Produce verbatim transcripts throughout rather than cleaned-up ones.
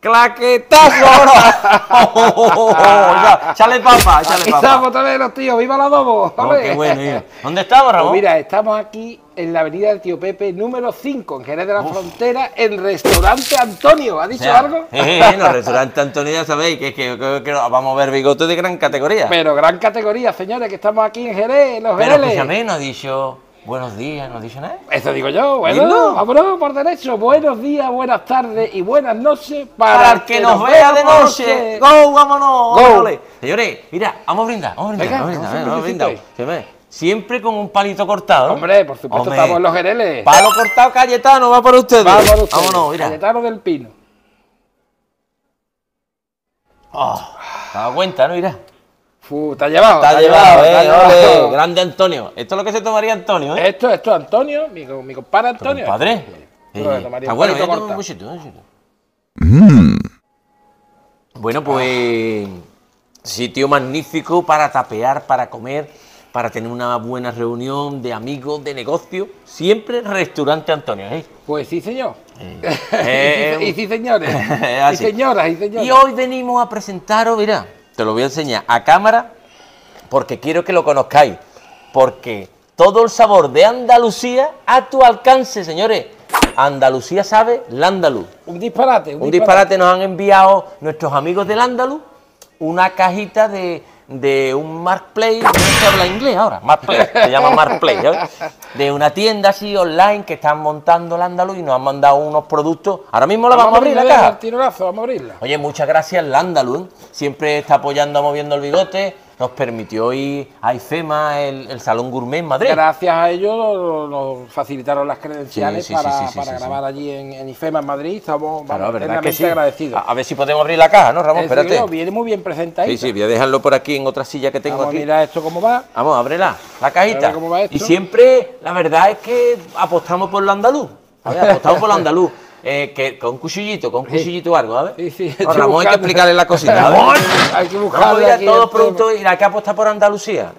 ¡Claquetazo ahora! Oh, oh, oh, oh, ¡Chale papa! ¡Chale papa! Estamos también los tíos, ¡viva la adobo! Oh, ¡qué bueno! Tío. ¿Dónde estamos, Ramón? Pues mira, estamos aquí en la avenida del Tío Pepe, número cinco, en Jerez de la Uf. Frontera, en Restaurante Antonio. ¿Ha dicho o sea, algo? Eh, en el Restaurante Antonio ya sabéis que, que, que, que vamos a ver bigotes de gran categoría. Pero gran categoría, señores, que estamos aquí en Jerez, en los Pero Jereles. escúchame, no ha dicho... Buenos días, ¿no dice nada? Eso digo yo, bueno, ¿no? Vámonos por derecho. Buenos días, buenas tardes y buenas noches para, para el que nos, nos vea de noche. noche. ¡Go, vámonos! Go. Señores, mira, vamos a brindar, vamos a brindar, vamos a brindar, vamos a brindar. Siempre con un palito cortado, ¿no? Hombre, por supuesto, Hombre. Estamos en los Jereles. Palo cortado Cayetano, va por ustedes. Va por ustedes. Vámonos, mira. Cayetano del Pino. Oh, ¿te das cuenta, no? Mira. Uh, te ha llevado. Te ha llevado, eh, ole, grande Antonio. Esto es lo que se tomaría Antonio, ¿eh? Esto, esto, Antonio, mi, mi compadre Antonio. ¿Compadre? Eh, está bueno, ¿eh? Un muchito, un muchito. Mm. Bueno, pues... Sitio magnífico para tapear, para comer, para tener una buena reunión de amigos, de negocio. Siempre Restaurante Antonio, ¿eh? Pues sí, señor. Eh, eh, y, sí, y sí, señores. y señoras, y señores. Y hoy venimos a presentaros, mira... Te lo voy a enseñar a cámara porque quiero que lo conozcáis. Porque todo el sabor de Andalucía a tu alcance, señores. Andalucía sabe Landaluz. Un disparate. Un, un disparate. disparate nos han enviado nuestros amigos del Andaluz una cajita de, de un Marketplace. No se habla inglés ahora. Marketplace, se llama Marketplace, ¿sabes? De una tienda así online que están montando el Andaluz y nos han mandado unos productos. Ahora mismo la vamos, vamos a abrir la caja. Tirorazo, vamos a abrirla. Oye, muchas gracias al Andaluz. Siempre está apoyando a Moviendo el Bigote. Nos permitió ir a IFEMA, el, el Salón Gourmet en Madrid. Gracias a ellos nos facilitaron las credenciales sí, sí, para, sí, sí, para sí, grabar sí. allí en, en IFEMA en Madrid. Estamos claro, vamos, verdad que sí. agradecidos. A, a ver si podemos abrir la caja, ¿no, Ramón? Espérate. No, viene muy bien presentadita. Sí, sí, voy a dejarlo por aquí en otra silla que tengo vamos aquí. Vamos a mirar esto cómo va. Vamos, ábrela, la cajita. A cómo va esto. Y siempre, la verdad es que apostamos por lo andaluz. A ver, apostamos por lo andaluz. Eh, que con un cuchillito, con un cuchillito o algo, ¿sabes? Sí, sí, no, Ramón, hay que explicarle la cosita, ¿sabes? Hay que buscarle aquí todos los productos y hay que apostar por Andalucía.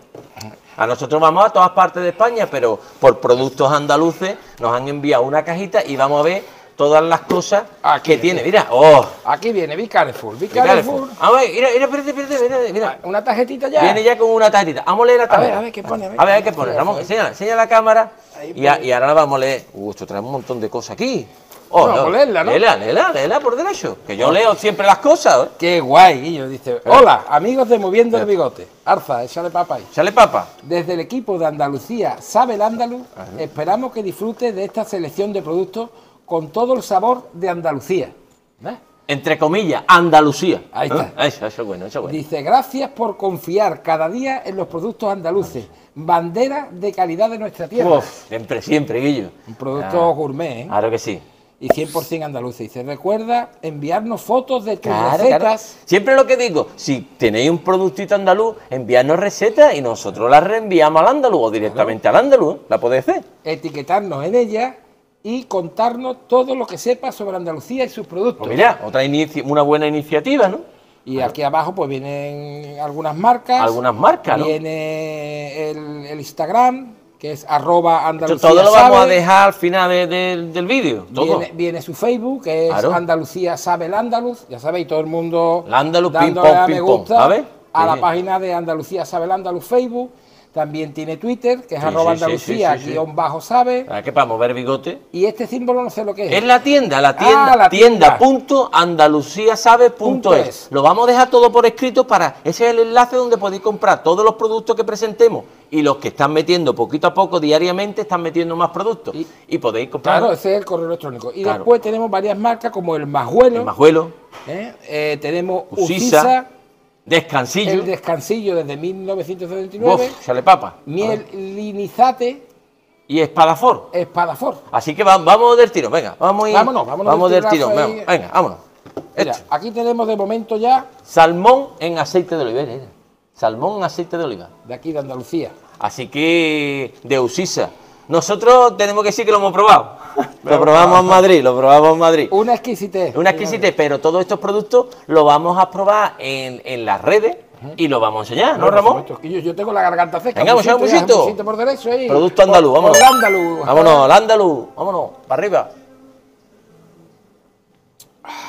A nosotros vamos a todas partes de España, pero por productos andaluces nos han enviado una cajita y vamos a ver todas las cosas aquí que tiene. Mira, oh. Aquí viene, Be Careful, Be Careful. A ver, mira, mira, espérate, espérate, mira, mira. Una tarjetita ya. Viene ya con una tarjetita. Vamos a leer la tarjeta. A ver, a ver qué pone. A ver, a ver qué pone. Ramón, enseña, enseña la cámara y, a, y ahora la vamos a leer. Uh, esto trae un montón de cosas aquí. Oh, no, no, leerla, ¿no? Léela, léela, léela por derecho. Que yo leo siempre las cosas. ¿eh? Qué guay, Guillo. Dice, hola, amigos de Moviendo el Bigote. Arza, échale papa ahí. Échale papa. Desde el equipo de Andalucía Sabe el Andaluz, esperamos que disfrutes de esta selección de productos con todo el sabor de Andalucía. ¿Ves? Entre comillas, Andalucía. Ahí está. ¿Eh? Eso, eso es bueno, eso es bueno. Dice, gracias por confiar cada día en los productos andaluces. Bandera de calidad de nuestra tierra. Uf, siempre, siempre, Guillo. Un producto ah, gourmet, ¿eh? Claro que sí. Y cien por cien andaluces. Y se recuerda enviarnos fotos de tus claro, recetas. Claro. Siempre lo que digo, si tenéis un productito andaluz, enviarnos recetas y nosotros las reenviamos al andaluz o directamente claro. al andaluz. ¿La podéis hacer? Etiquetarnos en ella y contarnos todo lo que sepas sobre Andalucía y sus productos. Pues mira, otra una buena iniciativa, ¿no? Y claro. aquí abajo pues vienen algunas marcas. Algunas marcas, ¿no? Viene el, el Instagram, que es arroba Andalucía Todo lo vamos sabe. a dejar al final de, de, del vídeo. Viene, viene su Facebook, que es claro. Andalucía Sabe el Andaluz. Ya sabéis, todo el mundo el Andaluz, dándole ping, pong, a ping, me gusta pong. A, ver. a la sí. página de Andalucía Sabe el Andaluz Facebook. También tiene Twitter, que es sí, arroba sí, Andalucía, sí, sí, guión bajo sabe. ¿Para qué? Para mover bigote. Y este símbolo no sé lo que es. Es la tienda, la tienda, ah, la tienda punto andalucía sabe punto es. Lo vamos a dejar todo por escrito para, ese es el enlace donde podéis comprar todos los productos que presentemos. Y los que están metiendo poquito a poco, diariamente, están metiendo más productos. Y, y podéis comprar. Claro, ese es el correo electrónico. Y claro. después tenemos varias marcas como el Majuelo. El Majuelo. ¿eh? Eh, tenemos Usisa. Usisa. Descansillo. El Descansillo desde mil novecientos setenta y nueve. Uf, sale papa. Miel Linizate. Y Espadafor. Espadafor. Así que va, vamos del tiro, venga. Vamos, ir, vámonos, vámonos. Vamos del tiro, venga, venga, vámonos. Mira, aquí tenemos de momento ya... Salmón en aceite de oliva. ¿eh? Salmón en aceite de oliva. De aquí, de Andalucía. Así que, de Usisa. Nosotros tenemos que decir que lo hemos probado. Lo probamos en Madrid, lo probamos en Madrid. Una exquisitez. Una exquisitez, pero todos estos productos los vamos a probar en, en las redes y los vamos a enseñar, ¿no, Ramón? Yo, yo tengo la garganta seca. Venga, muchachos, un poquito. Un por derecho ahí. Producto andaluz, vámonos. Por andaluz. Vámonos, al andaluz, vámonos, para arriba.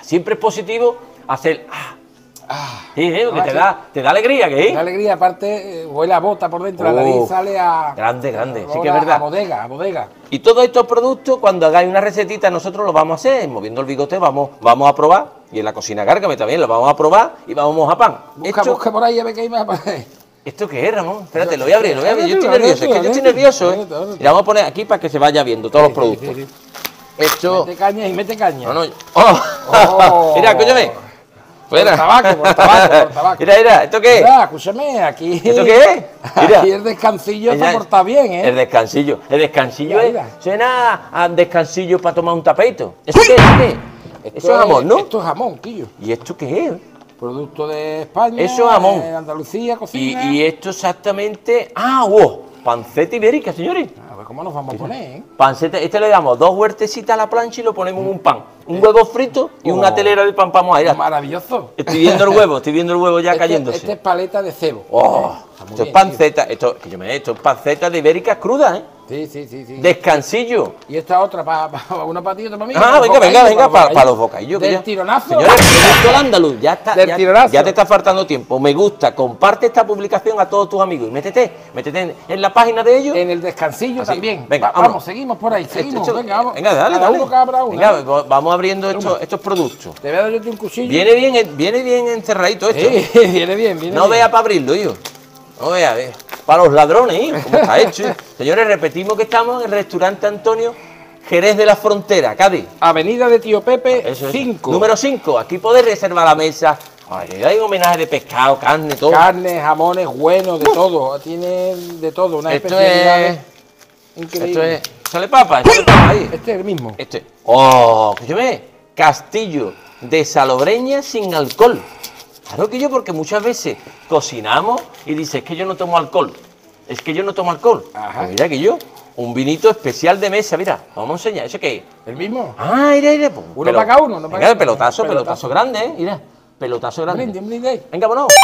siempre es positivo hacer... Ah, Ah, sí, ¿eh? Porque ah, te, sí. da, te da alegría, ¿qué? Una alegría, aparte, eh, huele a bota por dentro, la Oh, nariz sale a... grande, grande, sí que a- es verdad. A bodega, a bodega. Y todos estos productos, cuando hagáis una recetita, nosotros los vamos a hacer, moviendo el bigote, vamos, vamos a probar, y en la cocina Cárcame también lo vamos a probar, y vamos a pan. Busca, Esto, busca por ahí a ver qué hay más. ¿Esto qué es, Ramón? Espérate, lo voy a abrir, lo voy a abrir, yo estoy Ábrelo, nervioso, es que yo ábrelo, estoy nervioso, ¿eh? ábrelo, ábrelo. Y la vamos a poner aquí para que se vaya viendo todos los productos. Sí, sí, sí. Esto... Mete caña y mete caña. No, no, ¡oh! Oh. Mira, escúchame. Por Fuera. tabaco, por tabaco, por tabaco. Mira, mira, ¿esto qué es? Mira, escúchame, aquí... ¿Esto qué es? Mira. Aquí el descansillo Mira, está portado bien, ¿eh? El descansillo. El descansillo Mira, es... mira. Suena a descansillo para tomar un tapeito. ¿Eso qué es? ¿Eso qué es? Esto Eso es jamón, ¿no? Esto es jamón, quillo. ¿Y esto qué es? Producto de España, Eso es jamón. de Andalucía, Y, cocina... y esto exactamente... ¡Ah, wow! Panceta ibérica, señores. A ver cómo nos vamos a poner, ¿eh? Panceta, este le damos dos huertecitas a la plancha y lo ponemos en un pan. Un huevo frito y una Oh. telera de pan para mojar. Maravilloso. Estoy viendo el huevo, estoy viendo el huevo ya Este- cayéndose. Este es paleta de cebo. Oh, Está muy esto es bien, panceta, esto, que yo me, esto es panceta de ibéricas crudas, ¿eh? Sí, sí, sí, sí. Descansillo. Y esta otra para una patilla para mí. Ah, venga, venga, venga, para los bocadillos. que Del ya- tironazo. Señores, producto al andaluz, ya está. Del Ya, tironazo. ya te está faltando tiempo. Me gusta, comparte esta publicación a todos tus amigos. Y métete, métete en, en la página de ellos. En el descansillo Así, también. venga, Va- vámonos. vamos, seguimos por ahí, seguimos. Esto- venga, vamos. venga, dale, Cada dale. uno cabra uno. Venga, va- vamos abriendo estos, estos productos. Te voy a dar yo un cuchillo. Viene bien, viene bien encerradito esto. Sí, viene bien, viene No bien. vea para abrirlo, yo. No vea, vea. Para los ladrones, ¿eh? ¿Cómo está hecho? Señores, repetimos que estamos en el restaurante Antonio Jerez de la Frontera, Cádiz. Avenida de Tío Pepe, Eso es. cinco. Número cinco. Aquí podéis reservar la mesa. Ay, hay homenaje de pescado, carne, todo. Carne, jamones, buenos, de todo. Tiene de todo, una Esto especialidad es. increíble. Esto es. Sale papa, sale papa ahí. Este es el mismo. Este. Oh, que yo ve. Castillo de salobreña sin alcohol. Claro que yo, porque muchas veces cocinamos y dices, es que yo no tomo alcohol. Es que yo no tomo alcohol. Ajá. Pues mira que yo, un vinito especial de mesa, mira, vamos a enseñar. ¿Eso qué es? ¿El mismo? Ah, mira, mira. Pues, Uno para cada uno, no para Venga, cada uno. pelotazo, pelotazo, Pelotazo. grande, ¿eh? Mira, pelotazo grande. Brindis, brindis. Venga, vámonos.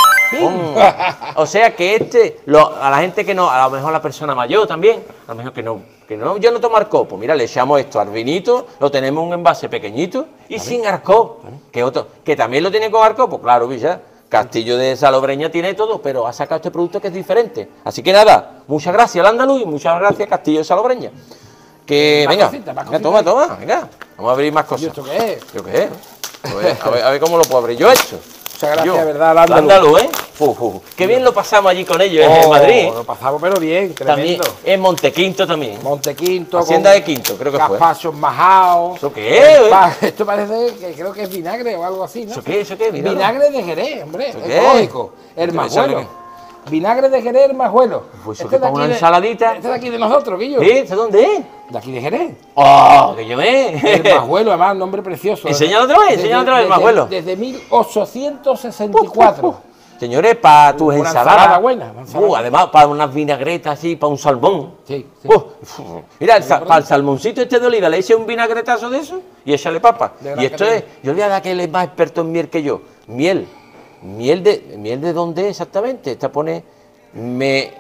Mm. O sea que este, lo- a la gente que no, a lo mejor la persona mayor también, a lo mejor que no, que no, yo no tomo alcohol, pues mira, le echamos esto al vinito, lo tenemos en un envase pequeñito y sin alcohol, que otro, que también lo tiene con alcohol, pues claro, ya, Castillo de Salobreña tiene todo, pero ha sacado este producto que es diferente. Así que nada, muchas gracias al andaluz y muchas gracias Castillo de Salobreña. Que Más venga, cositas, más venga, cositas. toma, toma, venga, vamos a abrir más ¿Y cosas. esto qué es? ¿Yo qué es? A ver, a ver, a ver cómo lo puedo abrir yo esto. Muchas gracias, Yo, ¿verdad? Al andaluz. andaluz, ¿eh? Uf, uf. Qué bien lo pasamos allí con ellos en Oh, Madrid. ¿eh? Lo pasamos, pero bien, También tremendo. en Montequinto también. Montequinto. Hacienda con de Quinto, creo que fue. gazpachos majaos. ¿Eso qué es, eh? Pa- Esto parece que creo que es vinagre o algo así, ¿no? ¿Eso qué? ¿Eso qué? Míralo. Vinagre de Jerez, hombre, ¿Eso qué ecológico. es? El ¿Eso majuelo. qué? Vinagre de Jerez, el majuelo. Pues eso Este que de para una aquí de- ensaladita. Este de aquí de nosotros, Guillo. ¿Sí? ¿Eso dónde es? De aquí de Jerez. ¡Oh, que yo ve! El majuelo, además, un nombre precioso. Enséñalo otra vez, Desde- enséñalo otra vez, el desde- majuelo. Desde mil ochocientos sesenta y cuatro. Señores, para tus Una ensaladas. ensalada buena, una ensalada. Uh, además, para unas vinagretas así, para un salmón. Sí, sí. Uh, mira, el sa- para el salmoncito este de oliva, le eche un vinagretazo de eso y échale papa. De gran Y esto calidad. es, yo le voy a dar que él es más experto en miel que yo. Miel. ¿Miel de miel de dónde exactamente? Esta pone me,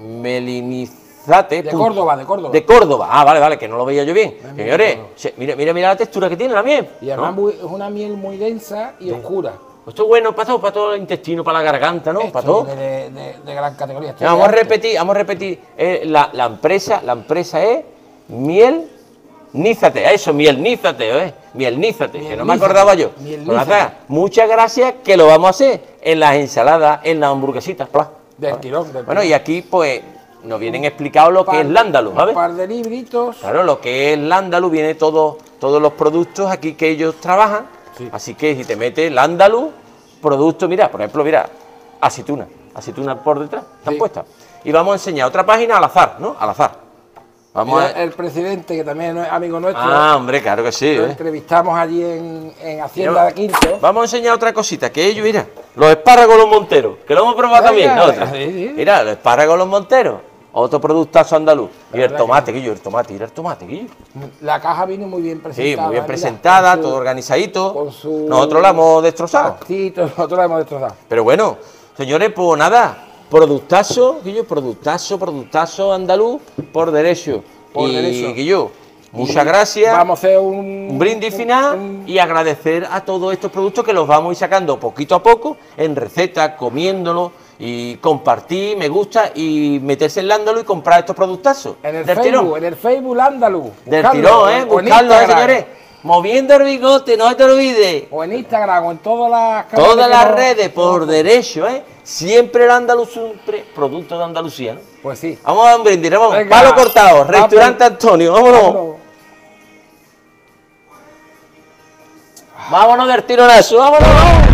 melinizate. De pun- Córdoba, de Córdoba. De Córdoba. Ah, vale, vale, que no lo veía yo bien. Ah, mira, Señores, Córdoba. se- mira, mira, mira la textura que tiene la miel. Y además ¿no? muy- es una miel muy densa y oscura. Esto es bueno para todo, para todo el intestino, para la garganta, ¿no? Esto para todo. De, de- de- de gran categoría. Esto Ya, es vamos a de arte. repetir, vamos a repetir. eh, la, la empresa, la empresa es Miel Nízate, eso, Miel Nízate, ¿eh? Miel Nízate, que no me Mielnízate, acordaba yo. Miel Pues Nízate. nada, muchas gracias, que lo vamos a hacer en las ensaladas, en las hamburguesitas. pla. Del tirón, del Bueno, tirón. y aquí pues nos vienen explicados lo que es lándalo, Un ¿sabes? par de libritos. Claro, lo que es lándalo viene todo, todos los productos aquí que ellos trabajan. Sí. Así que si te metes lándalo, producto, mira, por ejemplo, mira, aceituna, aceituna por detrás, están Sí. puestas. Y vamos a enseñar otra página al azar, ¿no? Al azar. Vamos Mira, a... el presidente, que también es amigo nuestro, Ah, hombre, claro que sí, lo ¿eh? entrevistamos allí en, en Hacienda de Quinto. Vamos a enseñar otra cosita, que ellos, mira, los espárragos los monteros, que lo hemos probado Venga, también, ¿no? sí, sí. Mira, los espárragos los monteros, otro productazo andaluz. Y el verdad tomate, Guillo, el tomate, mira el tomate, Guillo. La caja vino muy bien Sí, presentada. muy bien mira, presentada, con su- todo organizadito. con su- Nosotros la hemos destrozado. Pastito, nosotros la hemos destrozado. Pero bueno, señores, pues nada, productazo, Guillo, productazo, productazo andaluz por derecho. Por y, derecho. Guillo, Muchas gracias. Vamos a hacer un, un brindis final un- y agradecer a todos estos productos que los vamos a ir sacando poquito a poco en recetas, comiéndolos y compartir, me gusta y meterse en Lándalo y comprar estos productazos. En el del Facebook, tirón. en el Facebook Andaluz. Del Buscadlo, tirón, ¿eh? o en Buscarlo, ¿eh, Instagram, señores? Moviendo el bigote, no te olvides. O en Instagram, o en todas las canales Todas que las no- redes, por derecho, ¿eh? Siempre el andaluz, siempre producto de Andalucía, ¿no? Pues sí. Vamos a dar un brindis, vamos. Venga. Palo cortado, Vamos. restaurante Antonio, vámonos. Vámonos. Vámonos del tironazo, vámonos.